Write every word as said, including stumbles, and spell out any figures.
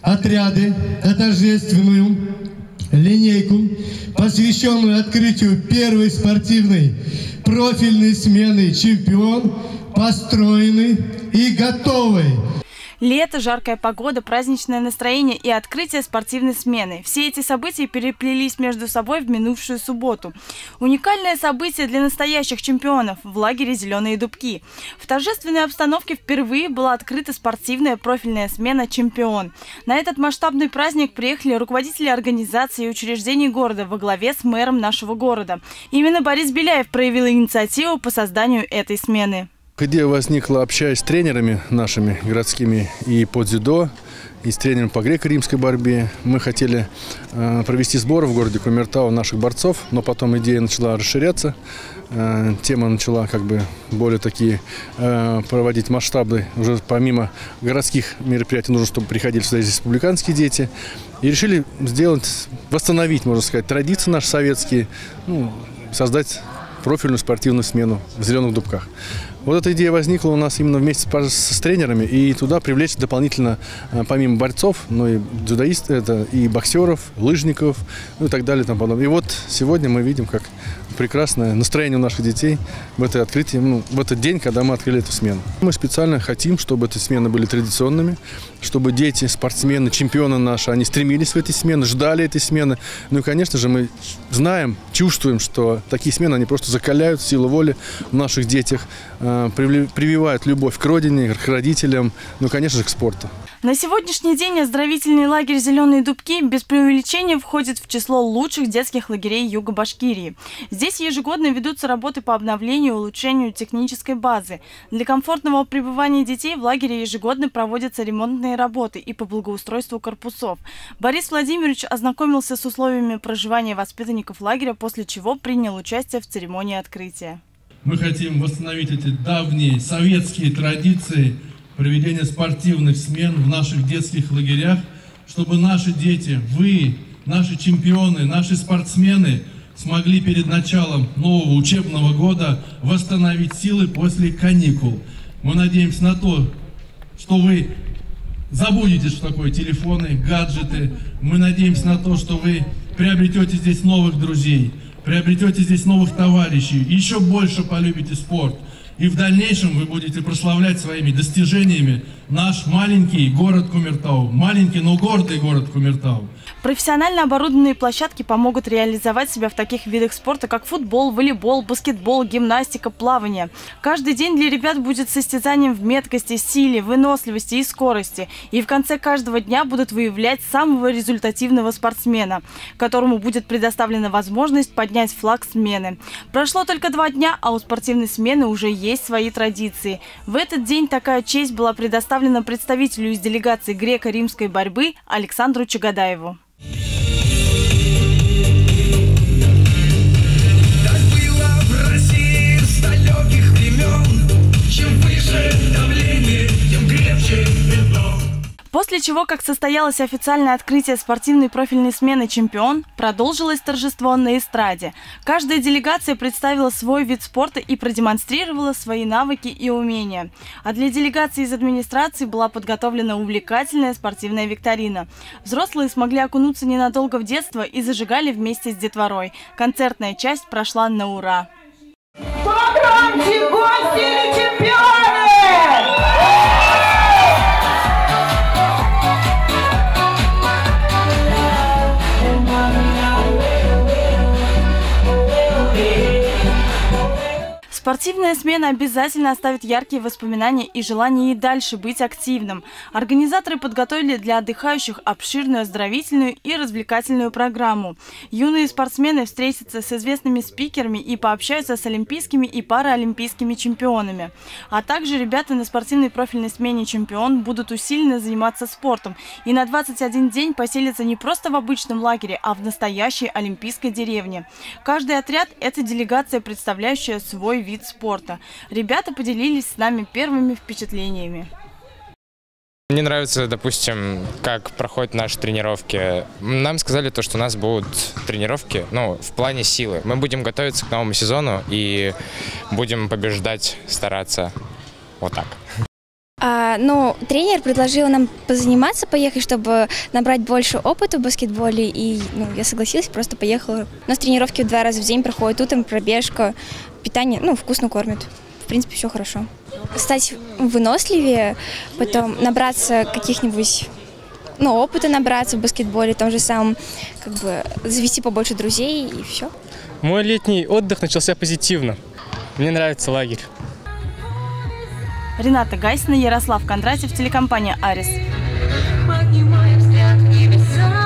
отряды торжественную линейку, посвященную открытию первой спортивной профильной смены «Чемпион», построены и готовы. Лето, жаркая погода, праздничное настроение и открытие спортивной смены. Все эти события переплелись между собой в минувшую субботу. Уникальное событие для настоящих чемпионов в лагере «Зеленые дубки». В торжественной обстановке впервые была открыта спортивная профильная смена «Чемпион». На этот масштабный праздник приехали руководители организаций и учреждений города во главе с мэром нашего города. Именно Борис Беляев проявил инициативу по созданию этой смены. Идея возникла, общаясь с тренерами нашими городскими и по дзюдо, и с тренером по греко-римской борьбе. Мы хотели э, провести сборы в городе Кумертау наших борцов, но потом идея начала расширяться, э, тема начала как бы более такие э, проводить масштабы. Уже помимо городских мероприятий нужно, чтобы приходили сюда здесь республиканские дети. И решили сделать, восстановить, можно сказать, традиции наши советские, ну, создать профильную спортивную смену в «Зеленых дубках». Вот эта идея возникла у нас именно вместе с тренерами, и туда привлечь дополнительно, помимо борцов, но и дзюдоистов, это и боксеров, лыжников, ну и так далее. Там подобное. И вот сегодня мы видим, как прекрасное настроение у наших детей в это открытие, ну, в этот день, когда мы открыли эту смену. Мы специально хотим, чтобы эти смены были традиционными, чтобы дети, спортсмены, чемпионы наши, они стремились в эти смены, ждали этой смены. Ну и, конечно же, мы знаем, чувствуем, что такие смены, они просто закаляют силу воли в наших детях, прививают любовь к родине, к родителям, ну, конечно же, к спорту. На сегодняшний день оздоровительный лагерь «Зеленые дубки» без преувеличения входит в число лучших детских лагерей Юга Башкирии. Здесь ежегодно ведутся работы по обновлению и улучшению технической базы. Для комфортного пребывания детей в лагере ежегодно проводятся ремонтные работы и по благоустройству корпусов. Борис Владимирович ознакомился с условиями проживания воспитанников лагеря, после чего принял участие в церемонии открытия. Мы хотим восстановить эти давние советские традиции проведения спортивных смен в наших детских лагерях, чтобы наши дети, вы, наши чемпионы, наши спортсмены смогли перед началом нового учебного года восстановить силы после каникул. Мы надеемся на то, что вы забудете, что такое телефоны, гаджеты. Мы надеемся на то, что вы приобретете здесь новых друзей, приобретете здесь новых товарищей, еще больше полюбите спорт. И в дальнейшем вы будете прославлять своими достижениями наш маленький город Кумертау. Маленький, но гордый город Кумертау. Профессионально оборудованные площадки помогут реализовать себя в таких видах спорта, как футбол, волейбол, баскетбол, гимнастика, плавание. Каждый день для ребят будет состязанием в меткости, силе, выносливости и скорости. И в конце каждого дня будут выявлять самого результативного спортсмена, которому будет предоставлена возможность поднять флаг смены. Прошло только два дня, а у спортивной смены уже есть свои традиции. В этот день такая честь была предоставлена представителю из делегации греко-римской борьбы Александру Чагадаеву. После чего, как состоялось официальное открытие спортивной профильной смены «Чемпион», продолжилось торжество на эстраде. Каждая делегация представила свой вид спорта и продемонстрировала свои навыки и умения. А для делегации из администрации была подготовлена увлекательная спортивная викторина. Взрослые смогли окунуться ненадолго в детство и зажигали вместе с детворой. Концертная часть прошла на ура. Погромче, гости или чемпионы! Спортивная смена обязательно оставит яркие воспоминания и желание и дальше быть активным. Организаторы подготовили для отдыхающих обширную оздоровительную и развлекательную программу. Юные спортсмены встретятся с известными спикерами и пообщаются с олимпийскими и паралимпийскими чемпионами. А также ребята на спортивной профильной смене «Чемпион» будут усиленно заниматься спортом и на двадцать один день поселятся не просто в обычном лагере, а в настоящей олимпийской деревне. Каждый отряд – это делегация, представляющая свой вид спорта. Ребята поделились с нами первыми впечатлениями. Мне нравится, допустим, как проходят наши тренировки. Нам сказали то, что у нас будут тренировки, ну, в плане силы. Мы будем готовиться к новому сезону и будем побеждать, стараться. Вот так. А, ну, тренер предложил нам позаниматься, поехать, чтобы набрать больше опыта в баскетболе. И ну, я согласилась, просто поехала. У нас тренировки два раза в день проходят, утром пробежка, питание, ну, вкусно кормят. В принципе, все хорошо. Стать выносливее, потом набраться каких-нибудь, ну, опыта набраться в баскетболе, том же самом, как бы завести побольше друзей и все. Мой летний отдых начался позитивно. Мне нравится лагерь. Рената Гайсина, Ярослав Кондратьев, телекомпания «Арис». Поднимая взгляд в небеса.